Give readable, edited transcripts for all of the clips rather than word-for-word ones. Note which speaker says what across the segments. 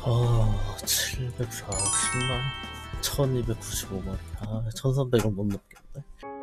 Speaker 1: 740만 1295마리. 1300은 못 넘겠네.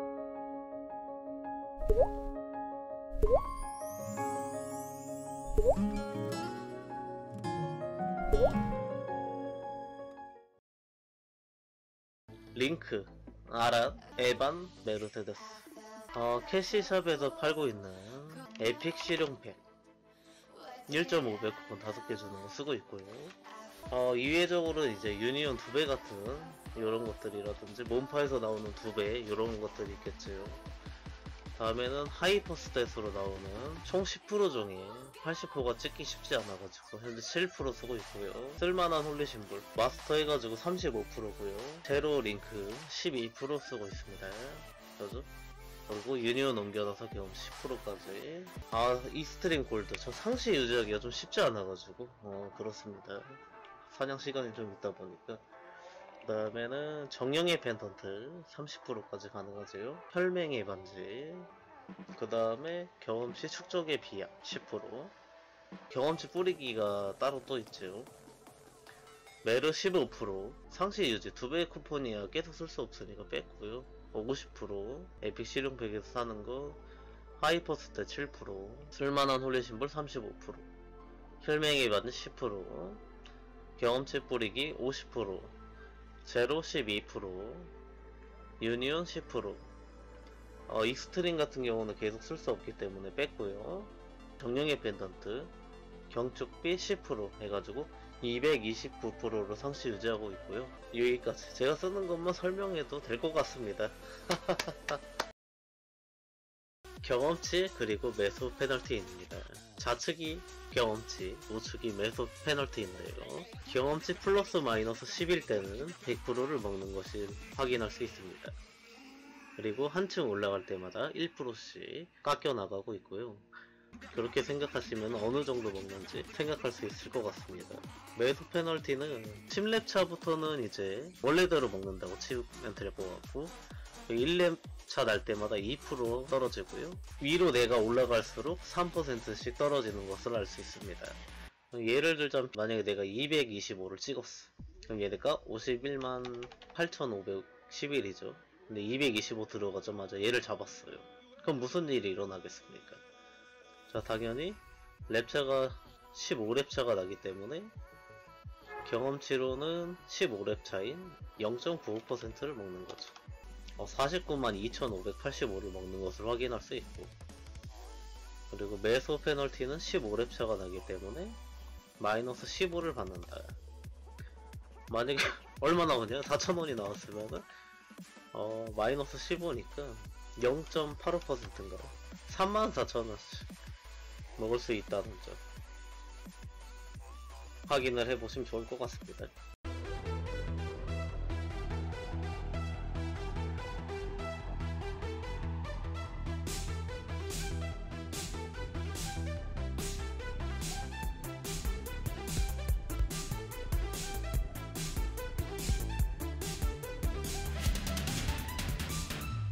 Speaker 1: 링크, 아랏, 에반, 메르세데스. 캐시샵에서 팔고 있는 에픽 실용팩 1.5배 쿠폰 5개 주는 거 쓰고 있고요. 이외적으로 이제 유니온 2배 같은 이런 것들이라든지 몬파에서 나오는 2배 이런 것들이 있겠죠. 다음에는 하이퍼스탯으로 나오는 총 10% 중에 80%가 찍기 쉽지 않아가지고 현재 7% 쓰고 있고요. 쓸만한 홀리심볼 마스터 해가지고 35%고요. 제로 링크 12% 쓰고 있습니다. 그죠? 그리고 유니온 옮겨놔서 경험 10%까지. 이스트림 골드 저 상시 유지하기가 좀 쉽지 않아가지고 그렇습니다. 사냥 시간이 좀 있다 보니까. 그 다음에는 정령의 펜던트 30%까지 가능하지요. 혈맹의 반지. 그 다음에 경험치 축적의 비약 10%. 경험치 뿌리기가 따로 또 있죠. 메르 15%. 상시 유지 2배의 쿠폰이야 계속 쓸 수 없으니까 뺐고요. 50%. 에픽 실용팩에서 사는 거 하이퍼스탯 7%. 쓸만한 홀리심볼 35%. 혈맹의 반지 10%. 경험치 뿌리기 50%. 제로 12%. 유니온 10%. 익스트림 같은 경우는 계속 쓸 수 없기 때문에 뺐고요. 정령의 펜던트 경축비 10% 해가지고 229%로 상시 유지하고 있고요. 여기까지 제가 쓰는 것만 설명해도 될 것 같습니다. 경험치 그리고 매수 페널티입니다. 좌측이 경험치, 우측이 매수 페널티인데요. 경험치 플러스 마이너스 10일 때는 100%를 먹는 것을 확인할 수 있습니다. 그리고 한층 올라갈 때마다 1%씩 깎여 나가고 있고요. 그렇게 생각하시면 어느 정도 먹는지 생각할 수 있을 것 같습니다. 매수 페널티는 10렙 차부터는 이제 원래대로 먹는다고 치면 될 것 같고 1렙 차 날 때마다 2% 떨어지고요. 위로 내가 올라갈수록 3%씩 떨어지는 것을 알 수 있습니다. 예를 들자면 만약에 내가 225를 찍었어. 그럼 얘네가 51만 8511이죠. 근데 225 들어가자마자 얘를 잡았어요. 그럼 무슨 일이 일어나겠습니까? 자, 당연히 랩차가 15랩차가 나기 때문에 경험치로는 15랩 차인 0.95%를 먹는 거죠. 49만 2585를 먹는 것을 확인할 수 있고, 그리고 매수 페널티는 15랩 차가 나기 때문에 마이너스 15를 받는다. 만약에 얼마 나오냐? 4,000원이 나왔으면은 마이너스 15니까 0.85%인가 34,000원씩 먹을 수 있다는 점 확인을 해보시면 좋을 것 같습니다.